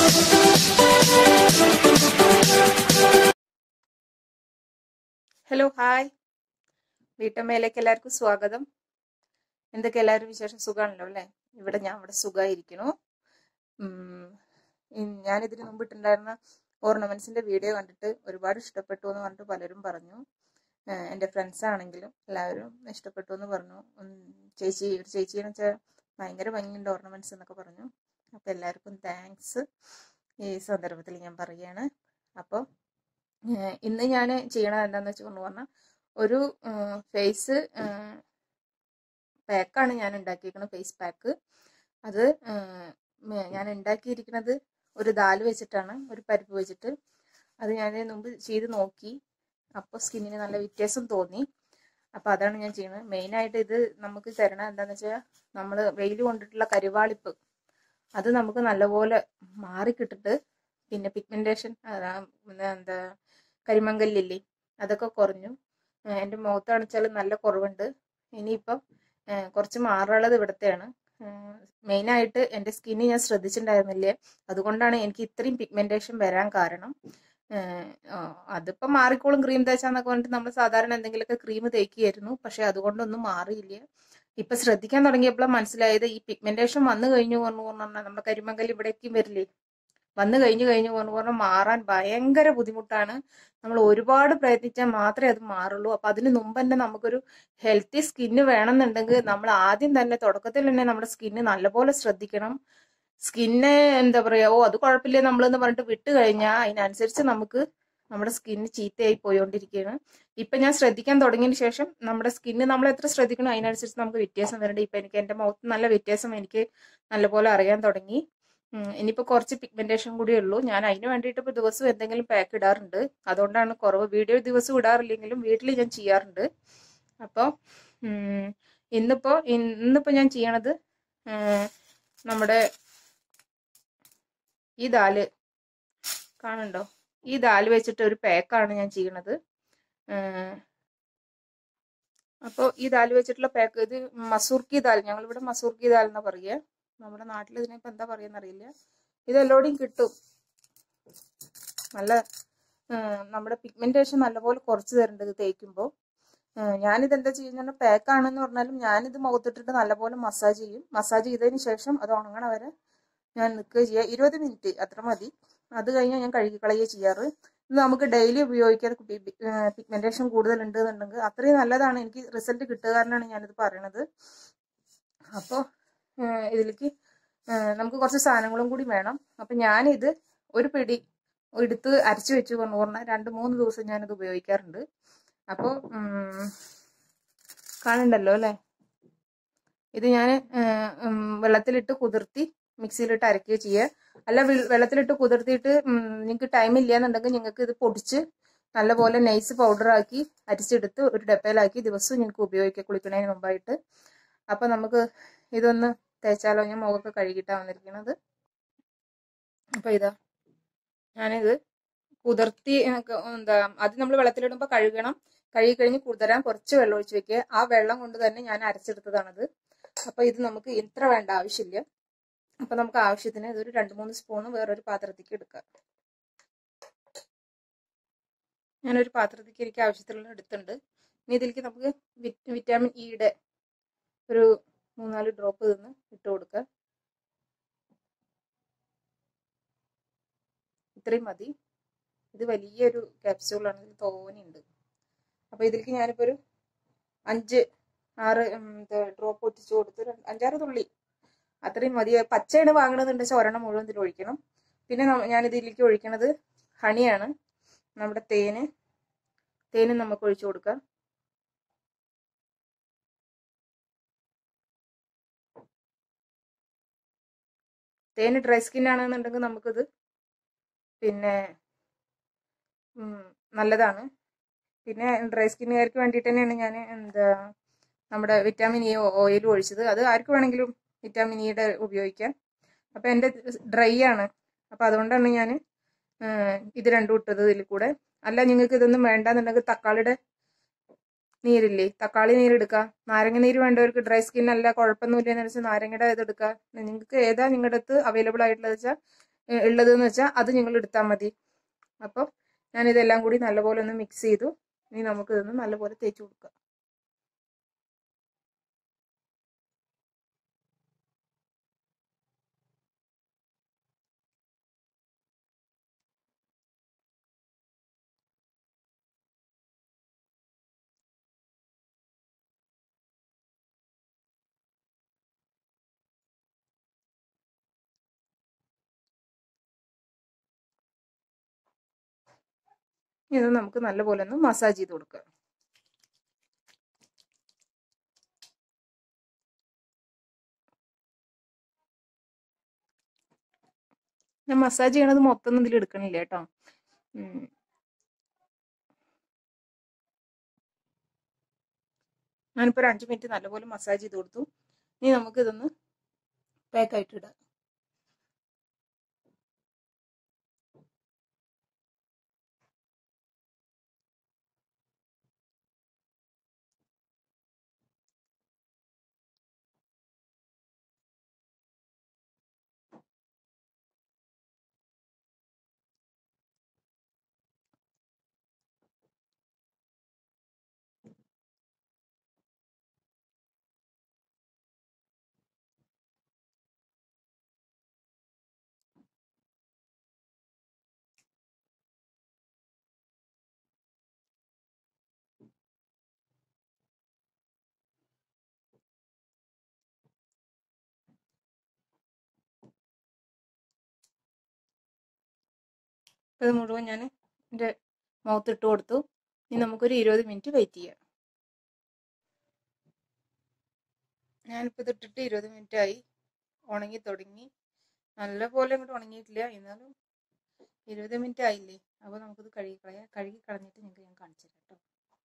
Hello hi, വീട്ടമ്മയിലേക്ക് എല്ലാവർക്കും സ്വാഗതം. എന്തൊക്കെ എല്ലാവരും വിശേഷം? സുഖമാണല്ലോ അല്ലേ? ഞാൻ ഇവിടെ സുഖമായിരിക്കണു. ഞാനിതിന് മുമ്പ് ഇട്ടുണ്ടായിരുന്ന ഓർണമെന്റ്സിന്റെ വീഡിയോ കണ്ടിട്ട് ഒരുപാട് ഇഷ്ടപ്പെട്ടു എന്ന് പറഞ്ഞിട്ട് പലരും പറഞ്ഞു. എൻ്റെ ഫ്രണ്ട്സ് ആണെങ്കിലും എല്ലാവരും ഇഷ്ടപ്പെട്ടു എന്ന് പറഞ്ഞു. ഒരു ചേച്ചിയെന്ന് വെച്ചാൽ ഭയങ്കര ഭംഗിയുണ്ട് ഓർണമെന്റ്സ് എന്നൊക്കെ പറഞ്ഞു. അപ്പോൾ എല്ലാവർക്കും താങ്ക്സ് ഈ സന്ദർഭത്തിൽ ഞാൻ പറയുകയാണ്. അപ്പോൾ ഇന്ന് ഞാൻ ചെയ്യണത് എന്താണെന്ന് വെച്ചുകൊണ്ട് പറഞ്ഞാൽ ഒരു ഫേസ് പാക്കാണ് ഞാൻ ഉണ്ടാക്കിയിരിക്കുന്നത്. ഫേസ് പാക്ക് അത് ഞാൻ ഉണ്ടാക്കിയിരിക്കുന്നത് ഒരു ദാൽ വെച്ചിട്ടാണ്, ഒരു പരിപ്പ് വെച്ചിട്ട്. അത് ഞാൻ മുമ്പ് ചെയ്ത് നോക്കി. അപ്പോൾ സ്കിന്നിന് നല്ല വ്യത്യാസം തോന്നി. അപ്പോൾ അതാണ് ഞാൻ ചെയ്യുന്നത്. മെയിനായിട്ട് ഇത് നമുക്ക് തരണം എന്താണെന്ന് വെച്ചാൽ നമ്മൾ വെയിൽ കൊണ്ടിട്ടുള്ള കരുവാളിപ്പ് അത് നമുക്ക് നല്ലപോലെ മാറിക്കിട്ടിട്ട്, പിന്നെ പിഗ്മെന്റേഷൻ എന്താ കരിമങ്കലില്ലേ അതൊക്കെ കുറഞ്ഞു. എൻ്റെ മുഖത്താണെച്ചാൽ നല്ല കുറവുണ്ട്. ഇനിയിപ്പം കുറച്ച് മാറുള്ളത് ഇവിടത്തെയാണ്. മെയിനായിട്ട് എൻ്റെ സ്കിന്ന് ഞാൻ ശ്രദ്ധിച്ചിട്ടുണ്ടായിരുന്നില്ലേ, അതുകൊണ്ടാണ് എനിക്ക് ഇത്രയും പിഗ്മെന്റേഷൻ വരാൻ കാരണം. അതിപ്പം മാറിക്കോളും ക്രീം തേച്ചാന്നൊക്കെ പറഞ്ഞിട്ട് നമ്മൾ സാധാരണ എന്തെങ്കിലുമൊക്കെ ക്രീം തേക്കുകയായിരുന്നു. പക്ഷെ അതുകൊണ്ടൊന്നും മാറിയില്ല. ഇപ്പൊ ശ്രദ്ധിക്കാൻ തുടങ്ങിയപ്പോഴാണ് മനസ്സിലായത് ഈ പിഗ്മെന്റേഷൻ വന്നു കഴിഞ്ഞു പറഞ്ഞാൽ നമ്മുടെ കരിമങ്കൽ ഇവിടേക്കും വരില്ലേ, വന്നു കഴിഞ്ഞു പറഞ്ഞാൽ മാറാൻ ഭയങ്കര ബുദ്ധിമുട്ടാണ്. നമ്മൾ ഒരുപാട് പ്രയത്നിച്ചാൽ മാത്രമേ അത് മാറുള്ളൂ. അപ്പൊ അതിന് മുമ്പ് തന്നെ നമുക്കൊരു ഹെൽത്തി സ്കിന്ന് വേണമെന്നുണ്ടെങ്കിൽ നമ്മൾ ആദ്യം തന്നെ തുടക്കത്തിൽ തന്നെ നമ്മുടെ സ്കിന്ന് നല്ലപോലെ ശ്രദ്ധിക്കണം. സ്കിന്ന് എന്താ പറയാ, അത് കുഴപ്പമില്ല നമ്മളെന്ന് പറഞ്ഞിട്ട് വിട്ട് കഴിഞ്ഞാൽ അതിനനുസരിച്ച് നമുക്ക് നമ്മുടെ സ്കിന്ന് ചീത്തയായി പോയോണ്ടിരിക്കുകയാണ്. ഇപ്പൊ ഞാൻ ശ്രദ്ധിക്കാൻ തുടങ്ങിയതിന് ശേഷം നമ്മുടെ സ്കിന്ന് നമ്മൾ എത്ര ശ്രദ്ധിക്കണം അതിനനുസരിച്ച് നമുക്ക് വ്യത്യാസം വരുന്നുണ്ട്. ഇപ്പൊ എനിക്ക് എൻ്റെ മുഖത്ത് നല്ല വ്യത്യാസം എനിക്ക് നല്ലപോലെ അറിയാൻ തുടങ്ങി. ഇനിയിപ്പോൾ കുറച്ച് പിഗ്മെന്റേഷൻ കൂടിയേ ഉള്ളൂ. ഞാൻ അതിന് വേണ്ടിയിട്ട് ഇപ്പോൾ ദിവസവും എന്തെങ്കിലും പാക്ക് ഇടാറുണ്ട്. അതുകൊണ്ടാണ് കുറവ്. വീഡിയോ ദിവസം ഇടാറില്ലെങ്കിലും വീട്ടിൽ ഞാൻ ചെയ്യാറുണ്ട്. അപ്പോൾ ഇന്നിപ്പോൾ ഞാൻ ചെയ്യണത് നമ്മുടെ ഈ ദാല് കാണുന്നുണ്ടോ, ഈ ദാല് വെച്ചിട്ട് ഒരു പാക്കാണ് ഞാൻ ചെയ്യണത്. അപ്പോൾ ഈ ദാല് വെച്ചിട്ടുള്ള പാക്ക്, ഇത് മസൂർക്കി ദാൽ, ഞങ്ങളിവിടെ മസൂർക്കി ദാൽ എന്നാ പറയുക. നമ്മുടെ നാട്ടിൽ ഇതിനിപ്പോൾ എന്താ പറയുന്നറിയില്ല. ഇതെല്ലോടെയും കിട്ടും. നല്ല നമ്മുടെ പിഗ്മെന്റേഷൻ നല്ലപോലെ കുറച്ച് തരുന്നുണ്ട് ഇത് തേക്കുമ്പോൾ. ഞാനിത് എന്താ ചെയ്യുന്ന പാക്കാണെന്ന് പറഞ്ഞാലും ഞാനിത് മുഖത്തിട്ടിട്ട് നല്ലപോലെ മസാജ് ചെയ്യും. മസാജ് ചെയ്തതിന് ശേഷം അത് ഉണങ്ങണ വരെ ഞാൻ നിൽക്കുക ചെയ്യുക. 20 മിനിറ്റ് അത്ര മതി. അത് കഴിഞ്ഞാൽ ഞാൻ കഴുകി കളയുക ചെയ്യാറ്. ഇത് നമുക്ക് ഡെയിലി ഉപയോഗിക്കാൻ പിഗ്മെന്റേഷൻ കൂടുതൽ ഉണ്ട് എന്നുണ്ടെങ്കിൽ അത്രയും നല്ലതാണ്. എനിക്ക് റിസൾട്ട് കിട്ടുക കാരണമാണ് ഞാനിത് പറയണത്. അപ്പോൾ ഇതിലേക്ക് നമുക്ക് കുറച്ച് സാധനങ്ങളും കൂടി വേണം. അപ്പം ഞാനിത് ഒരു പിടി എടുത്ത് അരച്ചു വെച്ച് പറഞ്ഞാൽ 2-3 ദിവസം ഞാനിത് ഉപയോഗിക്കാറുണ്ട്. അപ്പോൾ കാണണ്ടല്ലോ അല്ലേ, ഇത് ഞാൻ വെള്ളത്തിലിട്ട് കുതിർത്തി മിക്സിയിലിട്ട് അരക്കുകയോ ചെയ്യുക. അല്ല വെള്ളത്തിലിട്ട് കുതിർത്തിയിട്ട് നിങ്ങൾക്ക് ടൈം ഇല്ല എന്നുണ്ടെങ്കിൽ നിങ്ങൾക്ക് ഇത് പൊടിച്ച് നല്ലപോലെ നൈസ് പൗഡറാക്കി അരിച്ചെടുത്ത് ഒരു ഡപ്പയിലാക്കി ദിവസവും നിങ്ങൾക്ക് ഉപയോഗിക്കുക കുളിക്കുന്നതിന് മുമ്പായിട്ട്. അപ്പം നമുക്ക് ഇതൊന്ന് തേച്ചാലോ? ഞാൻ മുഖമൊക്കെ കഴുകിയിട്ടാണ് വന്നിരിക്കുന്നത്. അപ്പം ഇതാ ഞാനിത് കുതിർത്തി അത് നമ്മൾ വെള്ളത്തിലിടുമ്പോൾ കഴുകണം. കഴുകി കഴിഞ്ഞ് കുതിരാൻ കുറച്ച് വെള്ളം ഒഴിച്ച് വെക്കുക. ആ വെള്ളം കൊണ്ട് തന്നെ ഞാൻ അരച്ചെടുത്തതാണത്. അപ്പൊ ഇത് നമുക്ക് ഇത്ര വേണ്ട ആവശ്യമില്ല. അപ്പൊ നമുക്ക് ആവശ്യത്തിന് ഇതൊരു 2-3 സ്പൂണ് വേറൊരു പാത്രത്തേക്ക് എടുക്കാം. ഞാനൊരു പാത്രത്തേക്ക് എനിക്ക് ആവശ്യത്തിലുള്ള എടുത്തുണ്ട്. ഇനി ഇതിലേക്ക് നമുക്ക് വിറ്റാമിൻ ഇയുടെ ഒരു 3-4 ഡ്രോപ്പ് നിന്ന് ഇട്ട് കൊടുക്കുക. ഇത്രയും മതി. ഇത് വലിയൊരു ക്യാപ്സ്യൂളാണ്, ഇതിൽ തോനെയുണ്ട്. അപ്പൊ ഇതിലേക്ക് ഞാനിപ്പോ ഒരു 5-6 ഡ്രോപ്പ് ഒറ്റിച്ചു കൊടുത്ത് 5-6 തുള്ളി അത്രയും മതി. പച്ചയാണ് വാങ്ങണമെന്നുണ്ട് വെച്ചാൽ ഒരെണ്ണം മുഴുവൻ ഇതിൽ ഒഴിക്കണം. പിന്നെ ഞാൻ ഇതിലേക്ക് ഒഴിക്കണത് ഹണിയാണ്, നമ്മുടെ തേന് നമുക്ക് ഒഴിച്ചു കൊടുക്കാം. തേന് ഡ്രൈ സ്കിൻ ആണെന്നുണ്ടെങ്കിൽ നമുക്കിത് പിന്നെ നല്ലതാണ്. പിന്നെ ഡ്രൈ സ്കിന്നുകാർക്ക് വേണ്ടിയിട്ട് തന്നെയാണ് ഞാൻ നമ്മുടെ വിറ്റാമിൻ ഇ ഓയിൽ ഒഴിച്ചത്. അത് ആർക്ക് വേണമെങ്കിലും വിറ്റാമിൻ ഇയുടെ ഉപയോഗിക്കാം. അപ്പം എൻ്റെ ഡ്രൈ ആണ്, അപ്പം അതുകൊണ്ടാണ് ഞാൻ ഇത് രണ്ടും ഇട്ടത് ഇതിൽ കൂടെ. അല്ല നിങ്ങൾക്ക് ഇതൊന്നും വേണ്ടാന്നുണ്ടെങ്കിൽ തക്കാളിയുടെ നീരില്ലേ, തക്കാളി നീരെടുക്കുക. നാരങ്ങ നീര് വേണ്ടവർക്ക്, ഡ്രൈ സ്കിൻ അല്ല കുഴപ്പമൊന്നുമില്ല എന്ന് വെച്ചാൽ നാരങ്ങയുടെ ഇത് എടുക്കുക. നിങ്ങൾക്ക് ഏതാ നിങ്ങളുടെ അടുത്ത് അവൈലബിൾ ആയിട്ടുള്ളത് വെച്ചാൽ ഉള്ളതെന്ന് വെച്ചാൽ അത് നിങ്ങൾ എടുത്താൽ മതി. അപ്പോൾ ഞാനിതെല്ലാം കൂടി നല്ലപോലെ ഒന്ന് മിക്സ് ചെയ്തു. ഇനി നമുക്ക് ഇതൊന്ന് നല്ലപോലെ തേച്ച് കൊടുക്കാം. ഇത് നമുക്ക് നല്ലപോലെ ഒന്ന് മസാജ് ചെയ്ത് കൊടുക്കാം. ഞാൻ മസാജ് ചെയ്യണത് മൊത്തം ഇതിൽ എടുക്കണില്ല കേട്ടോ. ഞാനിപ്പോൾ ഒരു 5 മിനിറ്റ് നല്ലപോലെ മസാജ് ചെയ്ത് കൊടുത്തു. ഇനി നമുക്ക് ഇതൊന്ന് പാക്കായിട്ട് ഇടാം. ഇത് മുഴുവൻ ഞാൻ എൻ്റെ മുഖത്തിട്ട് കൊടുത്തു. ഇനി നമുക്കൊരു 20 മിനിറ്റ് വെയിറ്റ് ചെയ്യാം. ഞാനിപ്പോൾ ഇതിട്ടിട്ട് 20 മിനിറ്റ് ആയി. ഉണങ്ങി തുടങ്ങി. നല്ല പോലെ അങ്ങോട്ട് ഉണങ്ങിയിട്ടില്ല, എന്നാലും 20 മിനിറ്റ് ആയില്ലേ. അപ്പോൾ നമുക്കിത് കഴുകി കളഞ്ഞിട്ട് നിങ്ങൾക്ക് ഞാൻ കാണിച്ചു തരാം കേട്ടോ.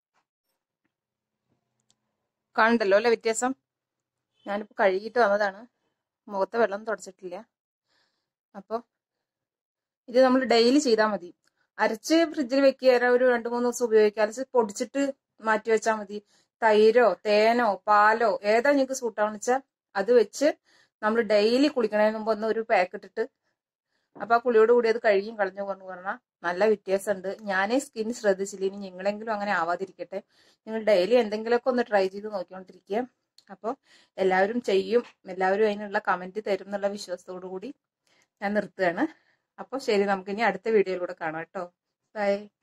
കാണണ്ടല്ലോ അല്ലേ വ്യത്യാസം? ഞാനിപ്പോൾ കഴുകിയിട്ട് വന്നതാണ്, മുഖത്തെ വെള്ളം തുടച്ചിട്ടില്ല. അപ്പോൾ ഇത് നമ്മൾ ഡെയിലി ചെയ്താൽ മതി. അരച്ച് ഫ്രിഡ്ജിൽ വെക്കുക, ഒരു 2-3 ദിവസം ഉപയോഗിക്കുക. അരച്ച് പൊടിച്ചിട്ട് മാറ്റി വെച്ചാൽ മതി. തൈരോ തേനോ പാലോ ഏതാ നിങ്ങൾക്ക് സൂട്ടാണെന്ന് വെച്ചാൽ അത് വെച്ച് നമ്മൾ ഡെയിലി കുളിക്കണതിന് മുമ്പ് ഒന്ന് ഒരു പാക്ക് ഇട്ടിട്ട്, അപ്പോൾ ആ കുളിയോട് കൂടി അത് കഴുകിയും കളഞ്ഞു കൊണ്ട് പറഞ്ഞാൽ നല്ല വ്യത്യാസമുണ്ട്. ഞാനേ സ്കിൻ ശ്രദ്ധിച്ചില്ല, ഇനി നിങ്ങളെങ്കിലും അങ്ങനെ ആവാതിരിക്കട്ടെ. നിങ്ങൾ ഡെയിലി എന്തെങ്കിലുമൊക്കെ ഒന്ന് ട്രൈ ചെയ്ത് നോക്കിക്കൊണ്ടിരിക്കുക. അപ്പോൾ എല്ലാവരും ചെയ്യും, എല്ലാവരും അതിനുള്ള കമൻറ്റ് തരും എന്നുള്ള വിശ്വാസത്തോടു കൂടി ഞാൻ നിർത്തുകയാണ്. അപ്പോൾ ശരി, നമുക്കിനി അടുത്ത വീഡിയോയിലൂടെ കാണാം കേട്ടോ. ബൈ.